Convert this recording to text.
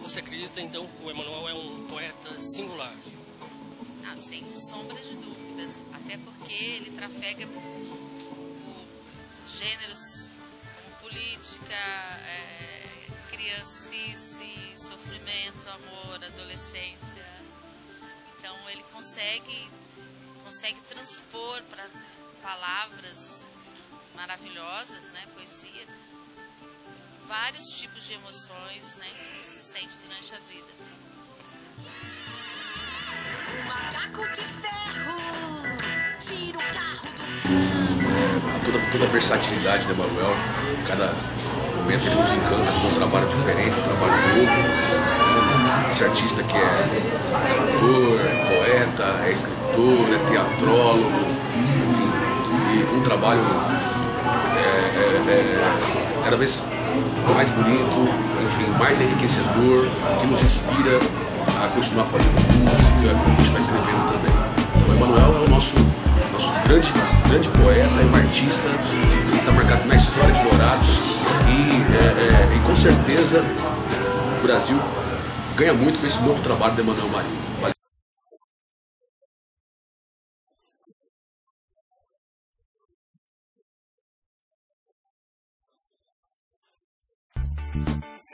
Você acredita então que o Emanuel é um poeta singular? Ah, sem sombra de dúvidas, até porque ele trafega por gêneros como política, criancice, sofrimento, amor, adolescência. Então ele consegue transpor para palavras maravilhosas, né, poesia, vários tipos de emoções, né, que se sente durante a vida. O macaco de ferro tira o carro do Toda a versatilidade do Emanuel, cada momento ele nos encanta com um trabalho diferente, um trabalho novo. Esse artista que é cantor, é poeta, é escritor, é teatrólogo, enfim, e com um trabalho cada vez mais bonito, enfim, mais enriquecedor, que nos inspira a continuar fazendo música, a continuar escrevendo também. Então, o Emanuel é o nosso grande poeta e um artista que está marcado na história de Dourados e com certeza o Brasil ganha muito com esse novo trabalho de Emanuel Marinho. Valeu.